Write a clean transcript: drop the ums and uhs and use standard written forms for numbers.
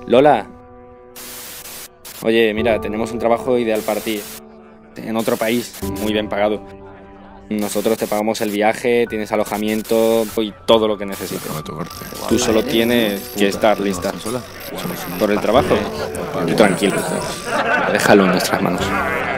Lola. Oye, mira, tenemos un trabajo ideal para ti. En otro país, muy bien pagado. Nosotros te pagamos el viaje, tienes alojamiento y todo lo que necesites. Tú solo tienes que estar lista. Por el trabajo, tú tranquilo. Déjalo en nuestras manos.